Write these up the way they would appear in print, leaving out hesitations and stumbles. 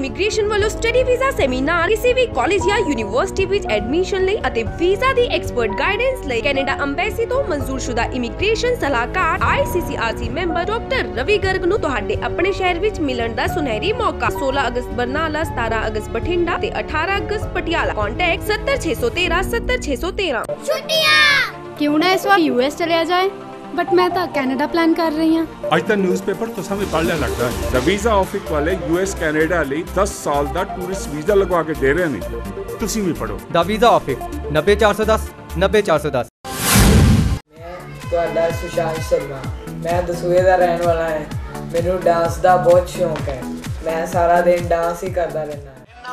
Immigration ਵੱਲੋਂ study visa seminar ਕਿਸੇ ਵੀ ਕਾਲਜ ਜਾਂ ਯੂਨੀਵਰਸਿਟੀ ਵਿੱਚ ਐਡਮਿਸ਼ਨ ਲਈ ਅਤੇ ਵੀਜ਼ਾ ਦੀ ਐਕਸਪਰਟ ਗਾਈਡੈਂਸ ਲਈ ਕੈਨੇਡਾ ਅੰਬੈਸੀ ਤੋਂ ਮਨਜ਼ੂਰਸ਼ੁਦਾ ਇਮੀਗ੍ਰੇਸ਼ਨ ਸਲਾਹਕਾਰ ICCRC member doctor Ravi Garg ਨੂੰ ਤੁਹਾਡੇ ਆਪਣੇ ਸ਼ਹਿਰ ਵਿੱਚ ਮਿਲਣ ਦਾ ਸੁਨਹਿਰੀ ਮੌਕਾ। 16 ਅਗਸਤ ਬਰਨਾਲਾ, 17 ਅਗਸਤ ਬਠਿੰਡਾ ਤੇ 18 ਅਗਸਤ ਪਟਿਆਲਾ। ਕੰਟੈਕਟ 70613 70613। छुट्टियां क्यों ना इस बार US चलिया जाए, बट मैं तो कनाडा प्लान कर रही हूँ। ਅੱਜ ਤਾਂ ਨਿਊਜ਼ਪੇਪਰ ਤੁਸਾਂ ਵੀ ਪੜ੍ਹ ਲਿਆ ਲੱਗਦਾ ਹੈ। ਦਾ ਵੀਜ਼ਾ ਆਫਿਸ ਵਾਲੇ US ਕੈਨੇਡਾ ਲਈ 10 ਸਾਲ ਦਾ ਟੂਰਿਸਟ ਵੀਜ਼ਾ ਲਗਵਾ ਕੇ ਦੇ ਰਹੇ ਨੇ। ਤੁਸੀਂ ਵੀ ਪੜੋ। The visa office 90410 90410। ਮੈਂ ਤੁਹਾਡਾ ਸੁਸ਼ਾਂਤ ਸ਼ਰਮਾ। ਮੈਂ ਦਸੂਹੇ ਦਾ ਰਹਿਣ ਵਾਲਾ ਹਾਂ। ਮੈਨੂੰ ਡਾਂਸ ਦਾ ਬਹੁਤ ਸ਼ੌਂਕ ਹੈ। ਮੈਂ ਸਾਰਾ ਦਿਨ ਡਾਂਸ ਹੀ ਕਰਦਾ ਰਹਿੰਦਾ।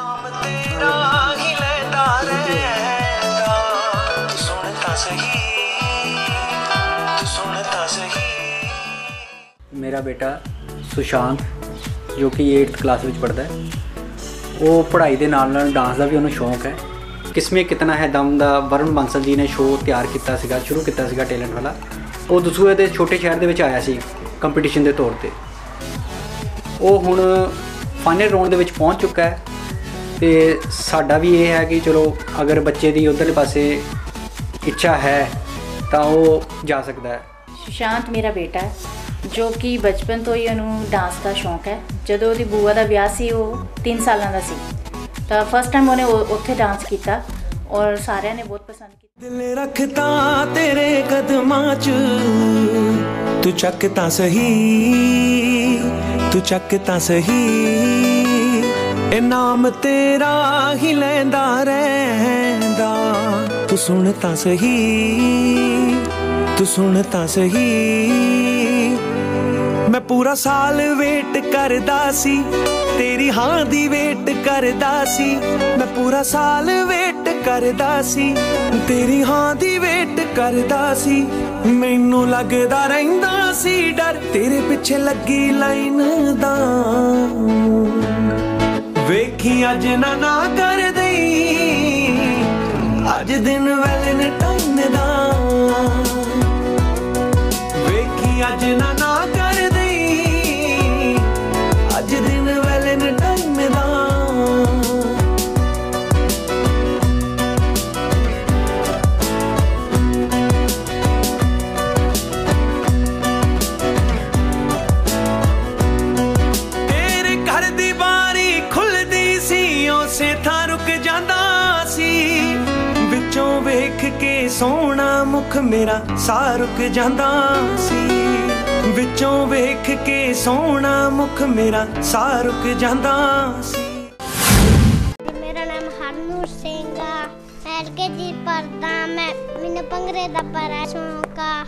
मेरा बेटा सुशांत जो कि 8th क्लास में पढ़ता है, वो पढ़ाई के नाल डांस का भी उन्होंने शौक है। किस्में कितना है दम दा वरुण बांसल जी ने शो तैयार किया सीगा, शुरू किया सीगा टैलेंट वाला। वो दसूहे के छोटे शहर के आया सी कंपीटिशन के तौर पर। वो हुण फाइनल राउंड के पहुँच चुका है। तो साडा भी ये है कि चलो अगर बच्चे की उधरले पासे इच्छा है तो वो जा सकता है। सुशांत मेरा बेटा है जो कि बचपन तो ही उन्होंने डांस का शौक है। जदों दी बुआ का ब्याह सी वो 3 सालों का सी, तो फस्ट टाइम उन्हें उत्थे डांस किया और सारिਆਂ ने बहुत पसंद किया। दिल रखता तेरे कदमां च, तू चकता सही, तू चकता सही। ए नाम तेरा ही लैंदा रहिंदा, तू सुनता सही, तू सुनता सही। मैं पूरा साल वेट करदा सी, तेरी हाँ दी वेट करदा सी। मैं पूरा साल वेट करदा सी, तेरी हाँ दी वेट करदा सी। मैनू लगदा रहिंदा सी डर, तेरे पिछे लगी लाइन दा। वेखी अज ना कर दई, अज दिन वैलेंटाइन दा। वेखी अज ना कर दई, अज दिन वैलेंटाइन दा। तेरे घर दी बारी खुलदी सी, उसे थां रुक जांदा सी। विचों वेख के सोहना मुख मेरा सा रुक जांदा सी। विचों वेख के सोहना मुख मेरा सा रुक जांदा सी। मेरा नाम हरनूर सिंह आ, मैं LKG पढ़दा। मैनू भंगड़े दा बड़ा शौक आ।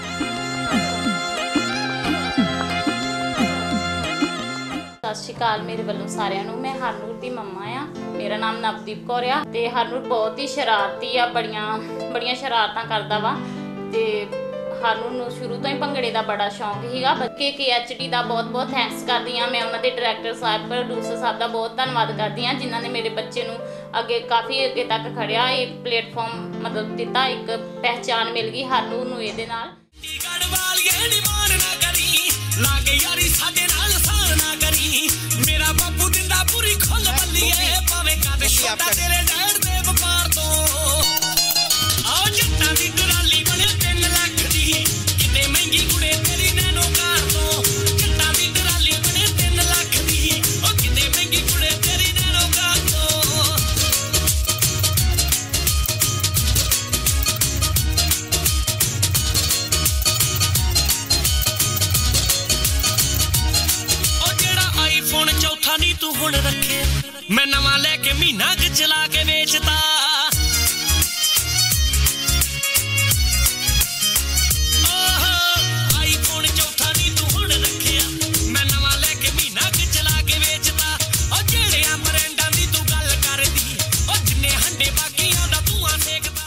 सत श्री अकाल मेरे वालों सारिਆਂ ਨੂੰ। मैं हरनूर ਦੀ ਮੰਮਾ ਆ। ਮੇਰਾ ਨਾਮ ਨਵਦੀਪ ਕੌਰ ਆ ਤੇ ਹਰਨੂਰ ਬਹੁਤ ਹੀ ਸ਼ਰਾਰਤੀ ਆ, ਬੜੀਆਂ ਸ਼ਰਾਰਤਾਂ ਕਰਦਾ ਵਾ। ਤੇ ਹਰਨੂਰ ਨੂੰ ਸ਼ੁਰੂ ਤੋਂ ਹੀ ਭੰਗੜੇ ਦਾ ਬੜਾ ਸ਼ੌਂਕ ਸੀਗਾ। KKHD ਦਾ ਬਹੁਤ ਥੈਂਕਸ ਕਰਦੀ ਆ ਮੈਂ। ਉਹਨਾਂ ਦੇ ਡਾਇਰੈਕਟਰ ਸਾਹਿਬ, ਪ੍ਰੋਡਿਊਸਰ ਸਾਹਿਬ ਦਾ ਬਹੁਤ ਧੰਨਵਾਦ ਕਰਦੀ ਆ ਜਿਨ੍ਹਾਂ ਨੇ ਮੇਰੇ ਬੱਚੇ ਨੂੰ ਕਾਫੀ ਅੱਗੇ ਤੱਕ ਖੜਿਆ। ਇਹ ਪਲੇਟਫਾਰਮ ਮਦਦ ਦਿੱਤਾ, ਇੱਕ ਪਹਿਚਾਨ ਮਿਲ ਗਈ ਹਰਨੂਰ ਨੂੰ ਇਹਦੇ ਨਾਲ। मेरा बापू दिंदा पूरी खोल बल्लीए, पावे कादे छोटा तेरे डैड दे व्यापार तो। आओ जट्टां दी टराली बने 3 लाख दी, किते महंगी कुड़े तेरी नैनो कार तो। जट्टां दी टराली बने 3 लाख दी, ओ किते महंगी कुड़े तेरी नैनो कार तो। आईफोन चौथा नी तू हुण रखे, मैं नवा लेके महीना क चला के बेचता। आईफोन चौथा नी तू हुण रखे, मैं नवा लेके महीना क चला के बेचता। ओ जेड़े ब्रांडां दी तू गल करदी, ओ जिन्ने हंडे बाकियां दा धुआं सेकदा।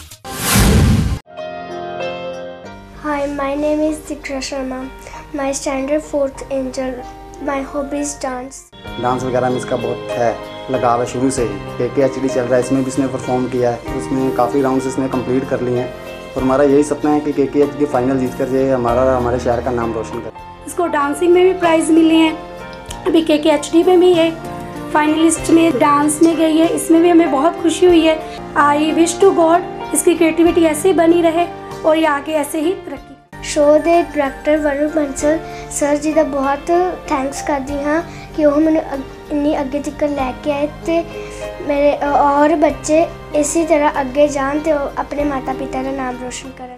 Hi, my name is Dikshra Sharma. My standard 4th angel. My hobby is dance वगैरह में इसका बहुत है लगाव है शुरू से ही। KKHD चल रहा है, इसमें भी इसने परफॉर्म किया है। उसमें काफ़ी राउंड्स इसने कंप्लीट कर लिए हैं और हमारा यही सपना है कि KKHD फाइनल जीत कर ये हमारे शहर का नाम रोशन करे। इसको डांसिंग में भी प्राइज़ मिले हैं, अभी KKHD में भी ये फाइनलिस्ट में डांस में गई है, इसमें भी हमें बहुत खुशी हुई है। आई विश टू गॉड इसकी क्रिएटिविटी ऐसे ही बनी रहे और ये आगे ऐसे ही तरक्की। शो के डायरैक्टर वरुण बंसल सर जी का बहुत थैंक्स करती हाँ कि वो मैंने इन्नी अगे तक लैके आए तो मेरे और बच्चे इसी तरह अगे जान तो अपने माता पिता का नाम रोशन करन।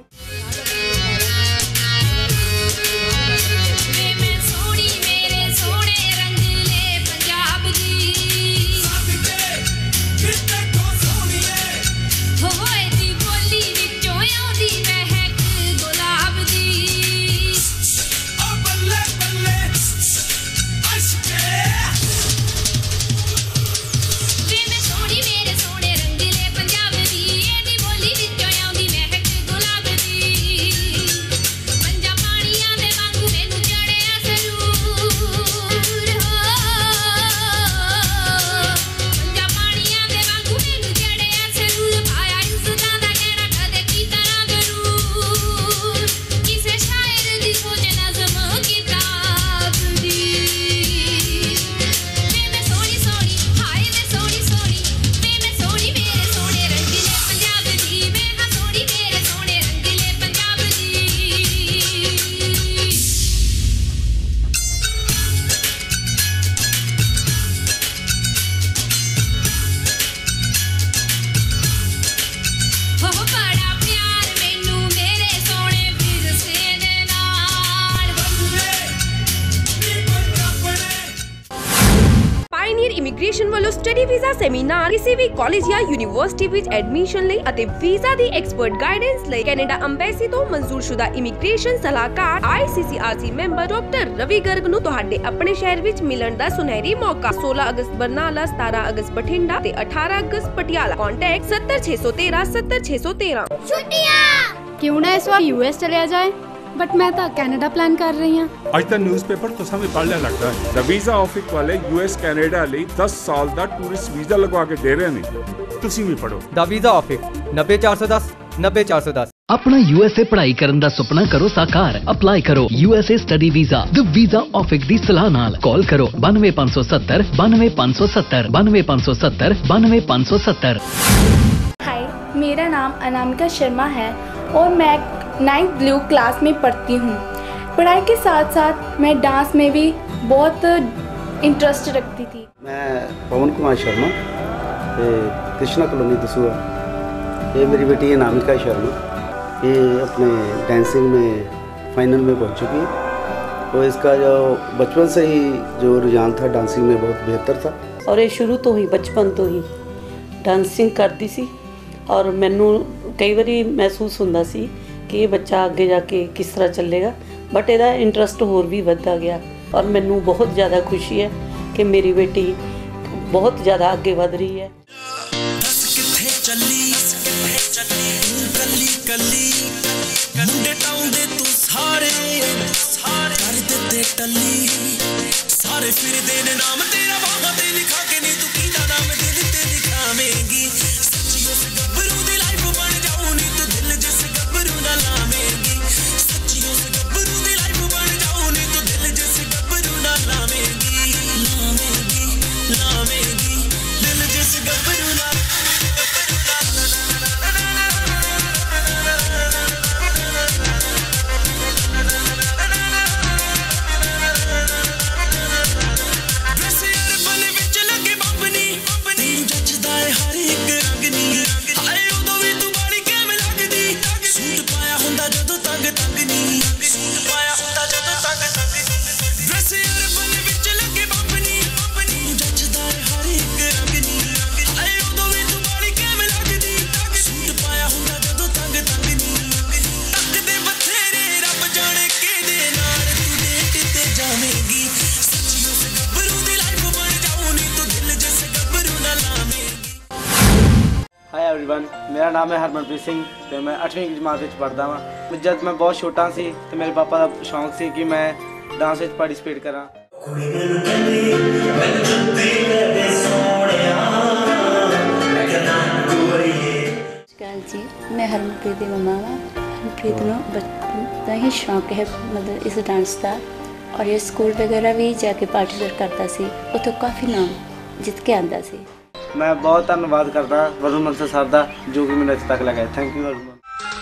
ਇਮੀਗ੍ਰੇਸ਼ਨ ਵੱਲੋਂ ਸਟੱਡੀ ਵੀਜ਼ਾ ਸੈਮੀਨਾਰ ਕਿਸੇ ਵੀ ਕਾਲਜ ਜਾਂ ਯੂਨੀਵਰਸਿਟੀ ਵਿੱਚ ਐਡਮਿਸ਼ਨ ਲਈ ਅਤੇ ਵੀਜ਼ਾ ਦੀ ਐਕਸਪਰਟ ਗਾਈਡੈਂਸ ਲਈ ਕੈਨੇਡਾ ਅੰਬੈਸੀ ਤੋਂ ਮਨਜ਼ੂਰਸ਼ੁਦਾ ਇਮੀਗ੍ਰੇਸ਼ਨ ਸਲਾਹਕਾਰ ICCRC member doctor Ravi Garg ਨੂੰ ਤੁਹਾਡੇ ਆਪਣੇ ਸ਼ਹਿਰ ਵਿੱਚ ਮਿਲਣ ਦਾ ਸੁਨਹਿਰੀ ਮੌਕਾ। 16 ਅਗਸਤ ਬਰਨਾਲਾ, 17 ਅਗਸਤ ਬਠਿੰਡਾ ਤੇ 18 ਅਗਸਤ ਪਟਿਆਲਾ। कॉन्टैक्ट 70613 70613। छुट्टियां क्यों ना इस बार US चलिया जाए, बट मैं तो कनाडा प्लान कर रही हूँ। ਅੱਜ ਤਾਂ ਨਿਊਜ਼ਪੇਪਰ ਤੁਸਾਂ ਵੀ ਪੜ੍ਹ ਲਿਆ ਲੱਗਦਾ ਹੈ। ਦਾ ਵੀਜ਼ਾ ਆਫਿਸ ਵਾਲੇ US ਕੈਨੇਡਾ ਲਈ 10 ਸਾਲ ਦਾ ਟੂਰਿਸਟ ਵੀਜ਼ਾ ਲਗਵਾ ਕੇ ਦੇ ਰਹੇ ਨੇ। ਤੁਸੀਂ ਵੀ ਪੜੋ। The visa office 90410 90410। अपना USA पढ़ाई करन दा सुपना करो साकार। अप्लाई करो USA study visa the visa office दी सलाह नाल। कॉल करो 92570 92570 92570 92570। हाय, मेरा नाम अनामिका शर्मा है और मैं 9th ब्लू क्लास में पढ़ती हूँ। पढ़ाई के साथ साथ मैं डांस में भी बहुत इंटरेस्ट रखती थी। मैं पवन कुमार शर्मा, कृष्णा कॉलोनी दसूआ। ये मेरी बेटी है अनामिका शर्मा, ये अपने डांसिंग में फाइनल में पहुंच चुकी है। तो इसका जो बचपन से ही जो रुझान था डांसिंग में बहुत बेहतर था और ये शुरू तो ही बचपन तो ही डांसिंग करती सी। और मैनू कई बारी महसूस होंदा सी कि ये बच्चा आगे जाके किस तरह चलेगा, बट ਇਹਦਾ इंटरस्ट होर भी बढ़ता गया और मैनू बहुत ज़्यादा खुशी है कि मेरी बेटी बहुत ज़्यादा आगे बढ़ रही है। मुंडे टाउंडे तू सारे कर देते टल्ली, सारे फिरदे ने नाम तेरा बाबा ते लिखा के नहीं तू कीदा नाम दिल ते दिखावेंगी। सच्ची उस गब्बरू दी लाइफ बन जाऊं नी तू दिल जिस गब्बरू ना लावेंगी। सच्ची उस गब्बरू दी लाइफ बन जाऊं नी तू दिल जिस गब्बरू ना लावेंगी। लावेंगी लावेंगी दिल जिस गब्बरू ना मेरा नाम है हरमनप्रीत सिंह तो मैं 8वीं जमात में पढ़ता हाँ। जब मैं बहुत छोटा सी तो मेरे पापा का शौक सी कि मैं डांस में पार्टिसिपेट करा। जी मैं हरमनप्रीत की मम्मा हाँ। हरमनप्रीत को बचपन का ही शौक है मतलब इस डांस का और ये स्कूल वगैरह भी जाके पार्टिसिपेट करता सी, उतो काफ़ी नाम ਜਿੱਤ ਕੇ ਆਂਦਾ ਸੀ। ਮੈਂ ਬਹੁਤ ਧੰਨਵਾਦ ਕਰਦਾ ਵਰੁਣ ਬੰਸਲ ਸਰ ਦਾ ਜੋ ਕਿ ਮੈਨੂੰ ਇੱਥੇ ਤੱਕ ਲੈ ਗਿਆ। Thank you very much.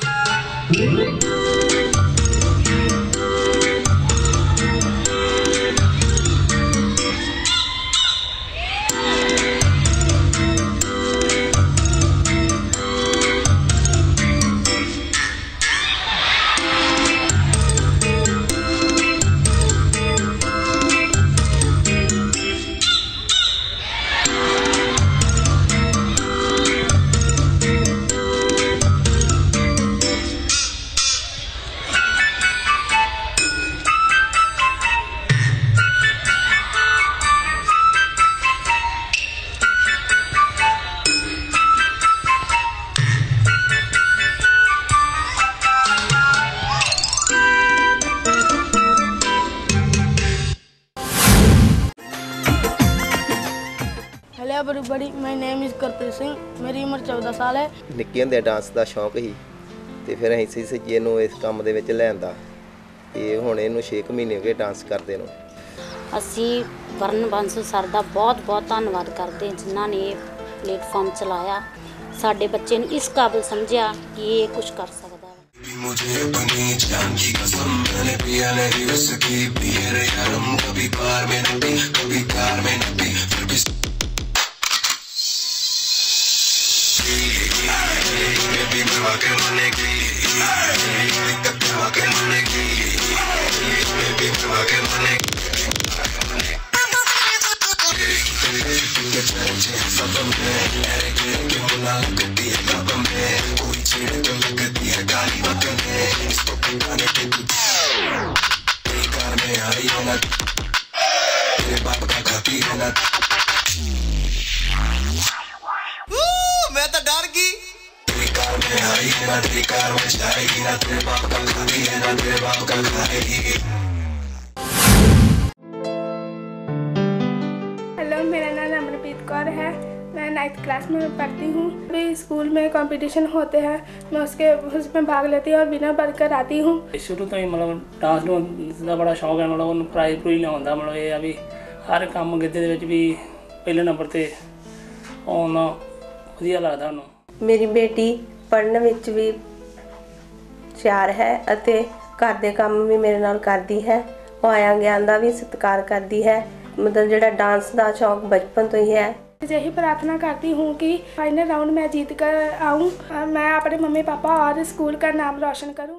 everybody, my name is Gurpreet Singh, ਮੇਰੀ ਉਮਰ 14 ਸਾਲ ਹੈ। ਨਿੱਕੇ ਹੁੰਦੇ ਡਾਂਸ ਦਾ ਸ਼ੌਂਕ ਸੀ ਤੇ ਫਿਰ ਅਸੀਂ ਸੱਜੇ ਨੂੰ ਇਸ ਕੰਮ ਦੇ ਵਿੱਚ ਲਿਆਂਦਾ ਤੇ ਹੁਣ ਇਹਨੂੰ 6 ਮਹੀਨੇ ਹੋ ਗਏ ਡਾਂਸ ਕਰਦੇ ਨੂੰ। ਅਸੀਂ ਵਰੁਣ ਬੰਸਲ ਸਰ ਦਾ ਬਹੁਤ ਧੰਨਵਾਦ ਕਰਦੇ ਜਿਨ੍ਹਾਂ ਨੇ ਇਹ ਪਲੇਟਫਾਰਮ ਚਲਾਇਆ, ਸਾਡੇ ਬੱਚੇ ਨੂੰ ਇਸ ਕਾਬਿਲ ਸਮਝਿਆ ਕਿ ਇਹ ਕੁਝ ਕਰ ਸਕਦਾ है। मुझे अपनी जान की कसम मैंने पिया नहीं उसकी पिए रे यारम, कभी कार में न पी कभी कार में न पी फिर भी मैं तो डर गई। तेरी कार में आई है ना तेरी कार में जाएगी, ना तेरे बाप का खाती है ना तेरे बाप का खाएगी। हेलो, मेरा नाम अमरप्रीत कौर है, मैं 9th क्लास में पढ़ती हूँ। अभी स्कूल में कंपटीशन होते हैं, मैं उसमें भाग लेती हूँ और विनर बनकर आती हूँ। शुरू तो ही मतलब डांस का बड़ा शौक है, मतलब प्राइज प्रूज लिया, मतलब ये अभी हर काम गिद्धे दे भी पहले नंबर ते आना ਵਧੀਆ ਲੱਗਦਾ ਉਹਨੂੰ। ਮੇਰੀ ਬੇਟੀ ਪੜ੍ਹਨ ਵਿੱਚ ਵੀ ਹੁਸ਼ਿਆਰ ਹੈ ਅਤੇ ਘਰ ਦੇ ਕੰਮ ਵੀ ਮੇਰੇ ਨਾਲ ਕਰਦੀ ਹੈ। ਉਹ ਆਇਆ ਗਿਆਨ ਦਾ ਵੀ ਸਤਿਕਾਰ ਕਰਦੀ ਹੈ। मतलब ਜਿਹੜਾ डांस ਦਾ शौक बचपन तो ही है। यही प्रार्थना करती हूँ कि फाइनल राउंड में जीत कर आऊँ, मैं अपने मम्मी पापा और स्कूल का नाम रोशन करूँ।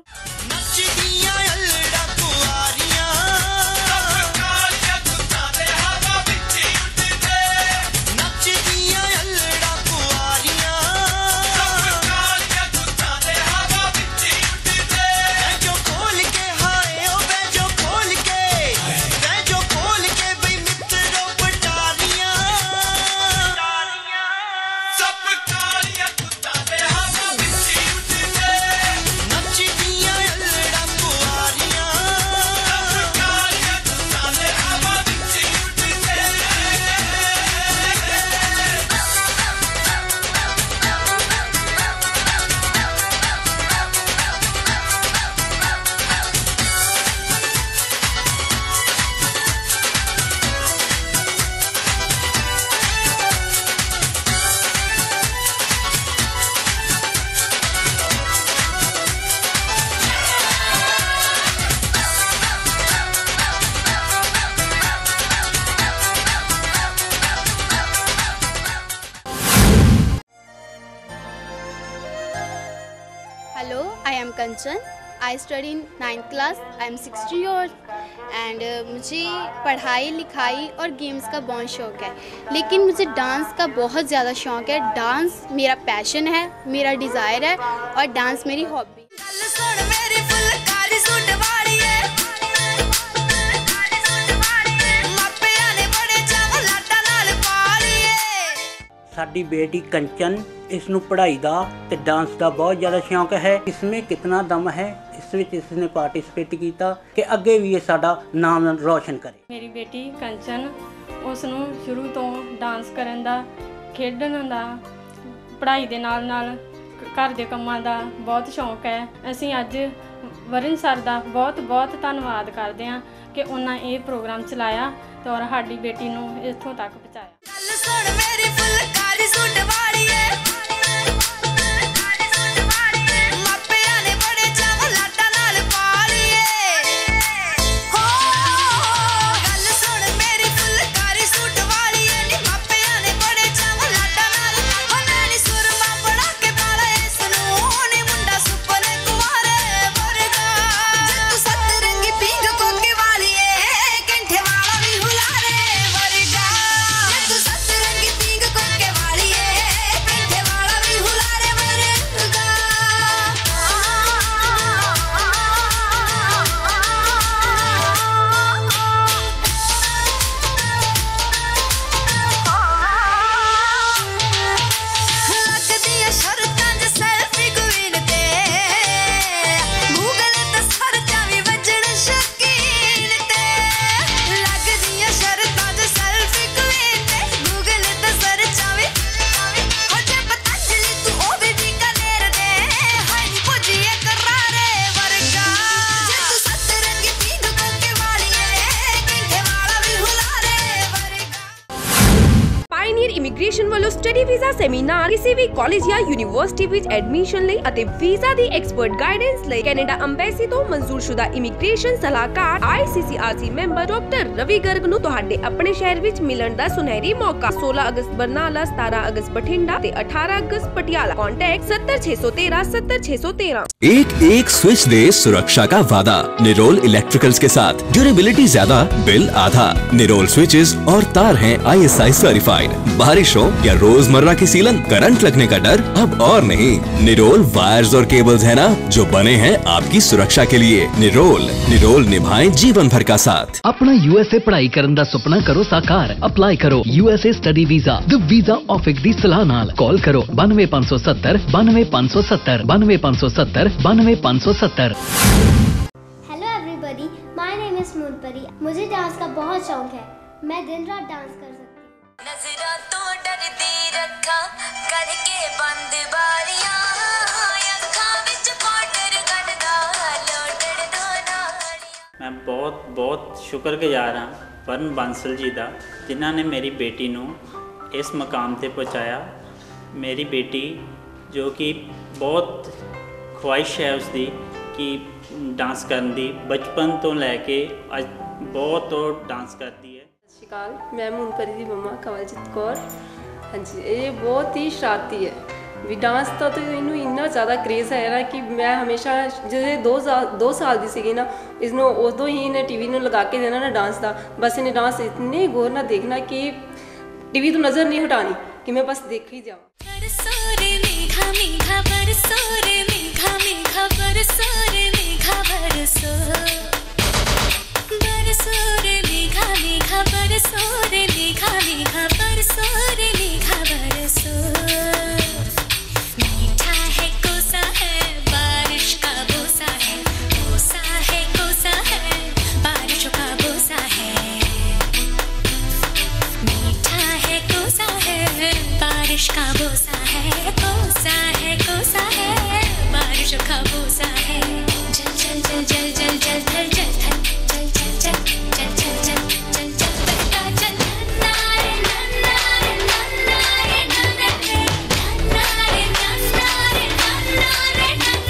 Hello, I am Kanchan. I study in 9th class. I am 16 years and मुझे पढ़ाई लिखाई और गेम्स का बहुत शौक़ है, लेकिन मुझे डांस का बहुत ज़्यादा शौक़ है। डांस मेरा पैशन है, मेरा डिज़ायर है और डांस मेरी हॉबी। साडी बेटी कंचन, इसनों पढ़ाई का ते डांस का बहुत ज़्यादा शौक है। इसमें कितना दम है, इसने पार्टिसिपेट किया कि अगे भी ये साडा नाम रोशन करे। मेरी बेटी कंचन, उसनों शुरू तो डांस करन दा, खेडन दा, पढ़ाई दे नाल नाल घर दे कामां दा बहुत शौक है। असीं अज वरुण सर दा बहुत धन्नवाद करते हैं कि उन्हें ये प्रोग्राम चलाया और साडी बेटी नूं इत्थों तक पहुँचाया। सुन मेरी फुलकारी सूट वालिए मापिया ने बड़े चाव लाटा नाल पालिए हो गल सुन मेरी फुलकारी सूट वालिए नी मापिया ने बड़े चाव लाटा नाल हो नानी सुरमा बड़ा के पाले इसनू नी मुंडा सुपने कुवारे वर्गा जे तू सतरंगी पिंग कोके वालिए कंठे वाला भी हुलारे वर्गा जे तू सतरंगी पिंग कोके वालिए कंठे वाला भी हुलारे वर्गा लगदी है शर्तां च सेल्फी क्वीन ते गूगल ते सर्चां भी वजण शकीन ते लगदी है शर्तां च सेल्फी क्वीन ते गूगल ते सर्चां भी हो जे पतंजलि तू ओवे बीकानेर दे हाय नी पुजिए करारे वर्गा जे तू सतरंगी पिंग कोके वालिए कंठे वाला भी हुलारे ਪਾਇਨੀਅਰ ਇਮੀਗ੍ਰੇਸ਼ਨ ਵੱਲੋਂ ਸਟੱਡੀ ਵੀਜ਼ਾ ਸੈਮੀਨਾਰ ਕਿਸੇ ਵੀ ਕਾਲਜ ਜਾਂ ਯੂਨੀਵਰਸਿਟੀ ਵਿੱਚ ਐਡਮਿਸ਼ਨ ਲਈ ਅਤੇ ਵੀਜ਼ਾ ਦੀ ਐਕਸਪਰਟ ਗਾਈਡੈਂਸ ਲਈ ਕੈਨੇਡਾ ਅੰਬੈਸੀ ਤੋਂ ਮਨਜ਼ੂਰਸ਼ੁਦਾ ਇਮੀਗ੍ਰੇਸ਼ਨ ਸਲਾਹਕਾਰ ICCRC member doctor Ravi Garg ਨੂੰ ਤੁਹਾਡੇ ਆਪਣੇ ਸ਼ਹਿਰ ਵਿੱਚ ਮਿਲਣ ਦਾ ਸੁਨਹਿਰੀ ਮੌਕਾ 16 ਅਗਸਤ ਬਰਨਾਲਾ 17 ਅਗਸਤ ਬਠਿੰਡਾ ਤੇ 18 ਅਗਸਤ ਪਟਿਆਲਾ ਕੰਟੈਕਟ 70613 70613 एक स्विच दे सुरक्षा का वादा निरोल इलेक्ट्रिकल्स के साथ ड्यूरेबिलिटी ज्यादा बिल आधा। निरोल स्विचेस और तार हैं ISI सर्टिफाइड। बारिश हो या रोजमर्रा की सीलन करंट लगने का डर अब और नहीं। निरोल वायर्स और केबल्स है ना जो बने हैं आपकी सुरक्षा के लिए। निरोल निभाएं जीवन भर का साथ। अपना USA पढ़ाई करन दा सुपना करो साकार। अप्लाई करो USA study visa the visa office दी सलाह नाल। कॉल करो 92570 92570 92570 92570। Hello everybody, my name is Moonpari. मुझे डांस का बहुत शौक है। मैं दिन रात डांस कर सकती हूँ। नजरा तो डरदी रखा करके बंद बारियां अखां विच पाउडर करदा लोटड़ दो नाड़ियां। मैं बहुत शुक्रगुजार हाँ वरुण बांसल जी का जिन्हों ने मेरी बेटी नू इस मकाम ते पहुँचाया। मेरी बेटी जो कि बहुत ख्वाहिश है उसकी कि डांस करने की बचपन तो लैके अज बहुत तो डांस करती है। सत श्री अकाल, मैं मूनपरी की मम्मा कवलजीत कौर। हाँ जी, ये बहुत ही शरारती है भी डांस का तो इनू इन्ना ज़्यादा क्रेज़ है ना कि मैं हमेशा जो 2 साल की सी ना इसनों उदों ही इन्हें TV में लगा के देना ना डांस का। बस इन्हें डांस इतने गौर ना देखना कि TV तो नज़र नहीं हटानी कि मैं बस देख ही जाऊँ। मीठा मीठा बरसो रे मीठा मीठा बरसो रे मीठा बरसो बरसो रे मीठा मीठा बरसो रे मीठा मीठा बरसो रे मीठा बरसो। मीठा है कोसा है बारिश का बोसा है कोसा है बारिश का बोसा है। मीठा है कोसा है बारिश का बोसा है कोसा है बारिश का बोसा है। जल जल जल जल जल जल जल जल जल जल जल जल जल जल जल जल बेटा जल नारे नारे नारे नारे नारे नारे नारे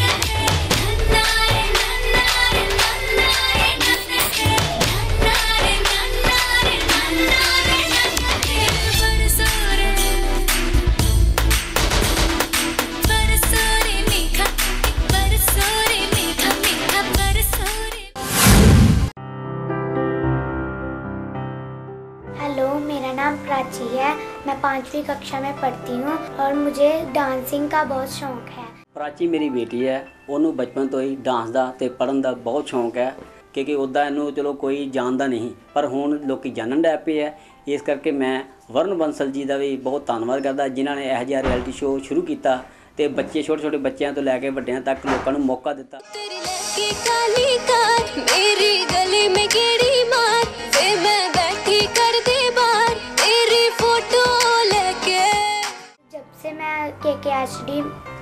हेलो, मेरा नाम प्राची है। मैं 5वीं कक्षा में पढ़ती हूँ और मुझे डांसिंग का बहुत शौक है। प्राची मेरी बेटी है, ਉਹਨੂੰ ਬਚਪਨ ਤੋਂ ਹੀ ਡਾਂਸ ਦਾ ਤੇ ਪੜਨ ਦਾ ਬਹੁਤ ਸ਼ੌਂਕ ਹੈ ਕਿਉਂਕਿ ਉੱਦਾਂ ਇਹਨੂੰ ਚਲੋ ਕੋਈ ਜਾਣਦਾ ਨਹੀਂ ਪਰ ਹੁਣ ਲੋਕੀ ਜਾਣਨ ਲੱਗ ਪਏ ਹੈ। ਇਸ ਕਰਕੇ ਮੈਂ ਵਰਨ ਬੰਸਲ ਜੀ ਦਾ ਵੀ ਬਹੁਤ ਧੰਨਵਾਦ ਕਰਦਾ ਜਿਨ੍ਹਾਂ ਨੇ ਇਹੋ ਜਿਹਾ ਰਿਐਲਿਟੀ ਸ਼ੋਅ ਸ਼ੁਰੂ ਕੀਤਾ ਤੇ ਬੱਚੇ ਛੋਟੇ ਬੱਚਿਆਂ ਤੋਂ ਲੈ ਕੇ ਵੱਡਿਆਂ ਤੱਕ ਲੋਕਾਂ ਨੂੰ ਮੌਕਾ ਦਿੱਤਾ। की काली कार मेरी गली में गेड़ी मार वे मैं बैठी कर दे बार तेरी फोटो लेके। जब से मैं KKHD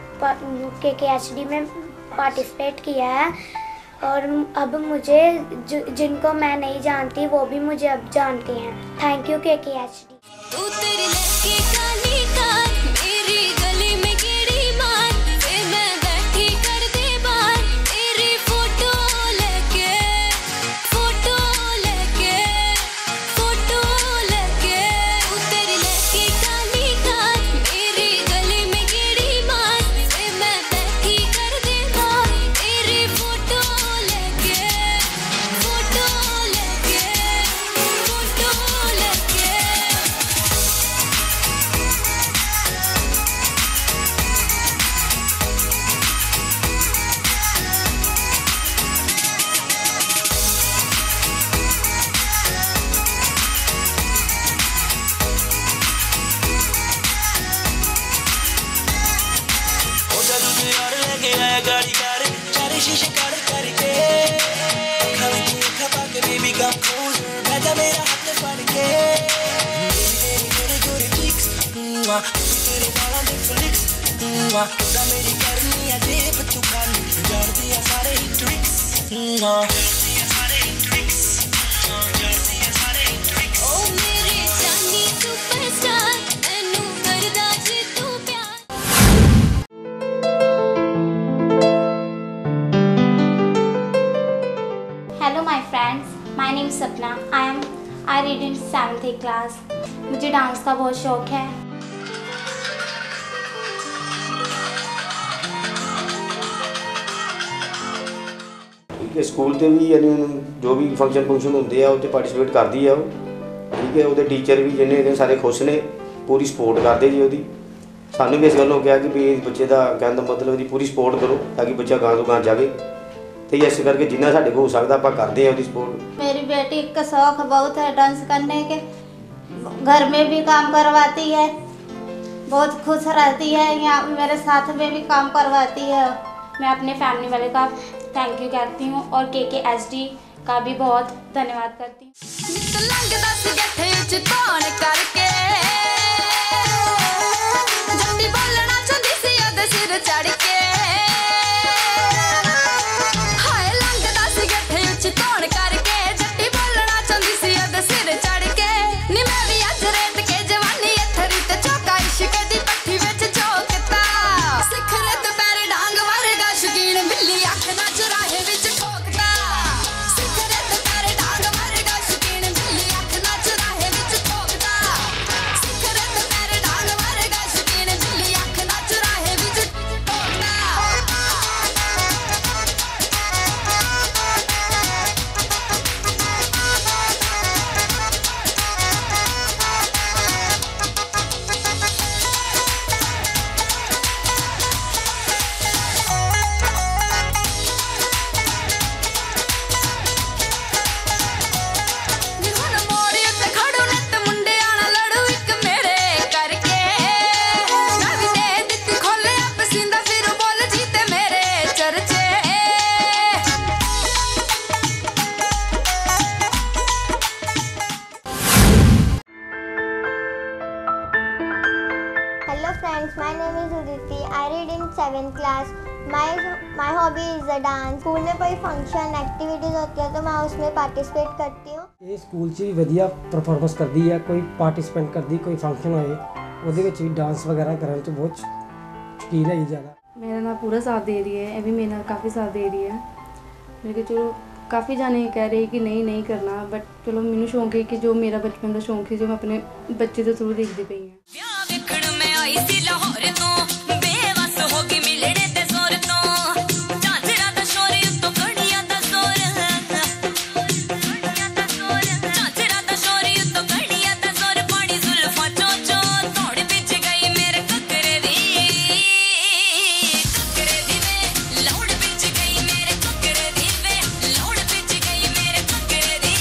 में पार्टिसिपेट किया है और अब मुझे जिनको मैं नहीं जानती वो भी मुझे अब जानते हैं। Thank you KKHD। तू तेरी लड़की काली कार मेरी गली में गेड़ी मार फिर मैं बैठी कर दे बार तेरी फोटो लेके फोटो लेके फोटो लेके तू तेरी लड़की काली कार मेरी गली में गेड़ी मार फिर मैं बैठी कर दे बार तेरी फोटो लेके फोटो लेके फोटो लेके ओ जदू तू यार लेके आया गाड़ी कार चारे शीशे काड़ करके खावे की खपा के बेबी कम क्लोज बैठा मेरा हाथ फड़ के तेरी गोरी चिक्स तेरे बालों दे फ्लिक्स दा मेरी करनी है जेब तू खानी जान दिया सारे ही ट्रिक्स ओ मेरे जानी सुपरस्टार मैनू करदा जे तू प्यार hello my friends, my name Sapna. I read in 7th class. मुझे डांस का बहुत शौक है। ठीक है स्कूल ਤੇ ਵੀ ਯਾਨੀ ਜੋ ਵੀ ਫੰਕਸ਼ਨ ਹੁੰਦੇ ਆ ਉਹ 'ਤੇ ਪਾਰਟਿਸਿਪੇਟ ਕਰਦੀ ਆ ਉਹ ਠੀਕ ਹੈ ਉਹਦੇ ਟੀਚਰ ਵੀ ਜਿੰਨੇ ਇਹਦੇ ਸਾਰੇ ਖੁਸ਼ ਨੇ ਪੂਰੀ ਸਪੋਰਟ ਕਰਦੇ ਜੀ ਉਹਦੀ ਸਾਨੂੰ ਵੀ ਇਸ ਗੱਲੋਂ ਕਿਹਾ ਕਿ ਵੀ ਬੱਚੇ ਦਾ ਕਹਿਣ ਦਾ ਮਤਲਬ ਇਹਦੀ ਪੂਰੀ ਸਪੋਰਟ ਕਰੋ ਤਾਂ ਕਿ ਬੱਚਾ ਗਾਂ ਤੋਂ ਗਾਂ ਜਾਵੇ ਤੇ ਇਸ ਕਰਕੇ ਜਿੰਨਾ ਸਾਡੇ ਕੋਲ ਹੋ ਸਕਦਾ ਆਪਾਂ ਕਰਦੇ ਆ ਉਹਦੀ ਸਪੋर्ट। मेरी बेटी का शौक बहुत है डांस करने के, घर में भी काम करवाती है, बहुत खुश रहती है, यहाँ मेरे साथ में भी काम करवाती है। मैं अपने फैमिली वाले का थैंक यू कहती हूँ और KKSD का भी बहुत धन्यवाद करती हूँ। लंघदा सी गठे विच कौन करके जल्दी बोलना चाहती सी ओदे सिर चढ़ के हाय लंघदा सी गठे विच कौन करके जल्दी बोलना चाहती सी ओदे सिर चढ़ के नी मैं भी अज रेत के जवानी अथरी ते चौका इश्क दी पट्टी विच झोंकता सिखरे ते पैर डांग वर्गा शकीन बिल्ली अख ना चुराहे विच ठोकता सिखरे ते पैर डांग वर्गा शकीन बिल्ली अख ना चुराहे विच ठोकता सिखरे ते पैर डांग वर्गा शकीन बिल्ली अख ना चुराहे विच ठोकता नी हुण मोड़ उत्ते खड़ो ने ते मुंडे आना लड़ू इक मेरे करके मैं भी दे दित्ती खोले पसींदा फिर बोल जीते मेरे चर्चे Hello friends, my name is Uditi. I read in 7th class. My hobby is the dance. School में कोई फंक्शन एक्टिविटीज होती है तो मैं उसमें पार्टिसिपेट करती हूँ। ਇਹ ਸਕੂਲ 'ਚ ਵੀ ਵਧੀਆ ਪਰਫਾਰਮੈਂਸ ਕਰਦੀ ਹੈ, ਕੋਈ ਪਾਰਟਿਸਿਪੇਟ ਕਰਦੀ, ਕੋਈ ਫੰਕਸ਼ਨ ਹੋਏ ਉਹਦੇ ਵਿੱਚ ਵੀ ਡਾਂਸ ਵਗੈਰਾ ਕਰਨ 'ਚ ਬਹੁਤ ਸ਼ੌਕੀਨ ਹੈ ਜ਼ਿਆਦਾ। मेरे नाल पूरा साथ दे रही है, ये भी मेरे नाल काफ़ी साथ दे रही है। मेरे को चलो काफ़ी जाने कह रहे कि नहीं करना, बट चलो मैनू शौक है कि जो मेरा बचपन का शौक है जो मैं अपने बच्चे के थ्रू देखती पई हाँ। वेखण मैं आई सी लाहौर तो बेवस हो गई मिलने ते जोर तो झांझरा दा शोर उत्तों कड़ियां दा जोर झांझरा दा शोर उत्तों कड़ियां दा जोर पानी जुल्फां चो चो तोड़ पिच गई मेरे ककरे दी वे लौड़ पिच गई मेरे ककरे दी वे लौड़ पिच गई मेरे ककरे दी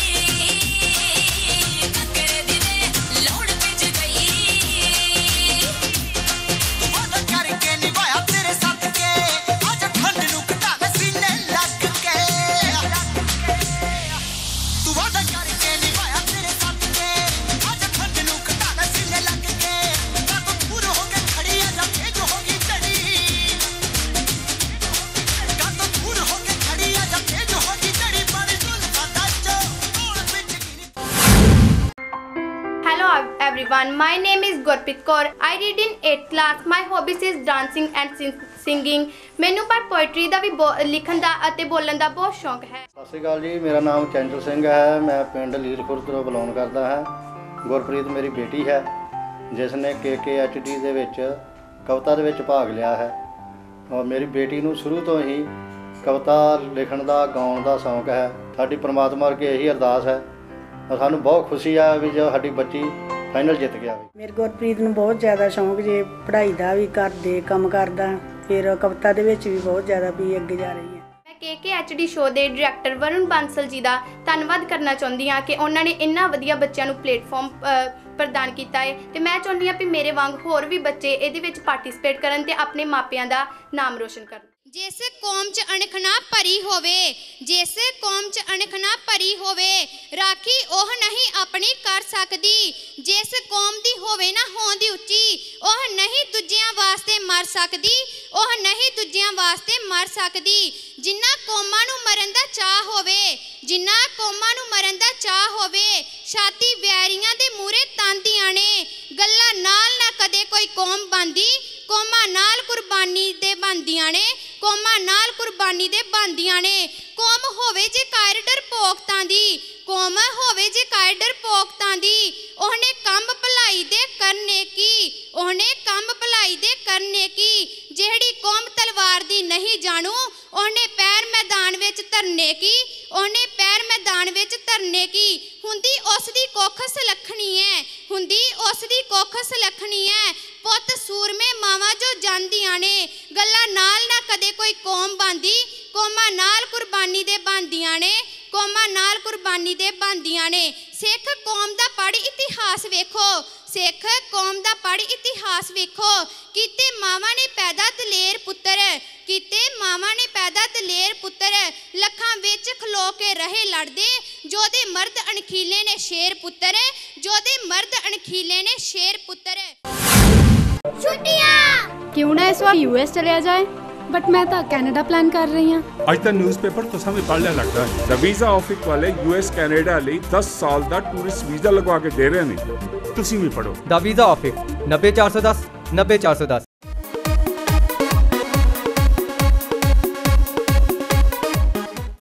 वे लौड़ पिच गई everyone. My name is Gurpreet Kaur. I read in 8th class. My hobbies is dancing and singing. ਮੈਨੂੰ ਪਰ ਪੋਇਟਰੀ ਦਾ ਵੀ ਲਿਖਣ ਦਾ ਅਤੇ ਬੋਲਣ ਦਾ ਬਹੁਤ ਸ਼ੌਂਕ ਹੈ। ਸਤਿ ਸ਼੍ਰੀ ਅਕਾਲ ਜੀ, ਮੇਰਾ ਨਾਮ ਚੰਚਲ ਸਿੰਘ ਹੈ। ਮੈਂ ਪਿੰਡ ਲੀਰਪੁਰ ਤੋਂ ਬਿਲੋਂਗ ਕਰਦਾ ਹਾਂ। ਗੁਰਪ੍ਰੀਤ ਮੇਰੀ ਬੇਟੀ ਹੈ ਜਿਸ ਨੇ KKHD ਦੇ ਵਿੱਚ ਕਵਿਤਾ ਦੇ ਵਿੱਚ ਭਾਗ ਲਿਆ ਹੈ ਔਰ ਮੇਰੀ ਬੇਟੀ ਨੂੰ ਸ਼ੁਰੂ ਤੋਂ ਹੀ ਕਵਿਤਾ ਲਿਖਣ ਦਾ ਗਾਉਣ ਦਾ ਸ਼ੌਂਕ ਹੈ। ਸਾਡੀ ਪਰਮਾਤਮਾ ਅੱਗੇ ਇਹੀ ਅਰਦਾਸ ਹੈ और सानू बहुत खुशी आ भी जो साडी बच्ची फाइनल जित गया। मेरे गुरप्रीत नूं बहुत ज़्यादा शौक जे पढ़ाई का भी, घर दे काम करदा, फिर कविता दे विच भी बहुत ज़्यादा भी अगे जा रही है। मैं KKHD शो के डायरैक्टर वरुण बांसल जी का धन्नवाद करना चाहती हाँ कि उन्होंने इन्ना वधिया बच्चों को प्लेटफॉर्म प्रदान किया है तो मैं चाहती हाँ भी मेरे वांग होर भी बच्चे ये पार्टिसिपेट करन ते अपने मापियां का नाम रोशन करन। जिस कौम च अणख ना भरी होवे, जिस कौम च अणख ना भरी होवे, राखी ओह नहीं अपनी कर सकदी। जिस कौम दी होवे ना होंदी उच्ची, ओह नहीं दूजियां वास्ते मर सकदी, ओह नहीं दूजियां वास्ते मर सकदी। जिन्ना कौमां नूं मरन दा चाह होवे, जिन्ना कौमां नूं मरन दा चाह होवे, छाती वैरियां दे मूरे तांदियां ने, गल्लां नाल ना कदे कोई कौम बनदी, कौमां नाल कुर्बानी दे बनदियां ने, कौमां नाल कुर्बानी दे बनदियां ने। कौम होवे जे कायर डरपोकतां दी, कौम होवे जे कायर डरपोकतां दी, ओहने कम भलाई दे करने की, ओहने कम भलाई दे करने की। जेहड़ी कौम तलवार दी नहीं जानू, ओहने पैर मैदान विच धरने की, ओहने पैर मैदान विच धरने की। हुंदी उस दी कुख सलखनी है, हुंदी उस दी कुख सलखनी है। पुत सूरमे मावां जो जांदियां ने, गल्लां नाल ना कदे कोई कौम बांदी, कौमां नाल कुर्बानी दे बांदियां ने, कौमां नाल कुर्बानी दे बांदियां ने। सिख कौम दा पढ़ इतिहास वेखो, सिख कौम दा पढ़ इतिहास वेखो। कीते मावां ने पैदा दलेर पुत्तर, कीते मावां ने पैदा दलेर पुत्तर, लखां विच खलो के रहे लड़दे, जोदे मर्द अणखीले ने शेर पुत्तर, जोदे मर्द अणखीले ने शेर पुत्तर। छुट्टियां क्यों ना इस बार US चलिया जाए, बट मैं तो कैनेडा प्लान कर रही हूँ। ਅੱਜ ਤਾਂ ਨਿਊਜ਼ਪੇਪਰ ਤੋਂ ਸਮਝ ਪੜ ਲਿਆ ਲੱਗਦਾ ਹੈ ਦ ਵੀਜ਼ਾ ਆਫਿਸ ਵਾਲੇ US ਕੈਨੇਡਾ ਲਈ 10 ਸਾਲ ਦਾ ਟੂਰਿਸਟ ਵੀਜ਼ਾ ਲਗਵਾ ਕੇ ਦੇ ਰਹੇ ਨੇ। ਤੁਸੀਂ ਵੀ ਪੜੋ ਦ ਵੀਜ਼ਾ ਆਫਿਸ 90410 90410।